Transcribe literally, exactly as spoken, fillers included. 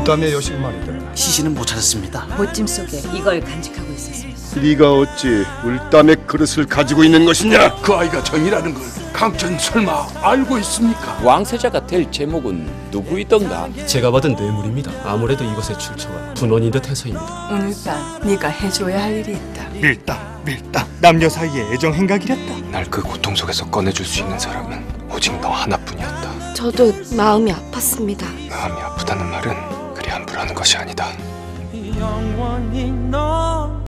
물담의 여식 말이다. 시신은 못 찾았습니다. 못짐 속에 이걸 간직하고 있었습니다. 네가 어찌 물담의 그릇을 가지고 있는 것이냐? 그 아이가 전이라는 걸 강천 설마 알고 있습니까? 왕세자가 될 제목은 누구이던가? 제가 받은 뇌물입니다. 아무래도 이것의 출처가 분원인 듯 해서입니다. 오늘 밤 네가 해줘야 할 일이 있다. 밀당, 밀당. 남녀 사이의 애정 행각이랬다. 날 그 고통 속에서 꺼내줄 수 있는 사람은 오직 너 하나뿐이었다. 저도 마음이 아팠습니다. 마음이 아프다는 말은 그리 함부로 하는 것이 아니다. 영원히 너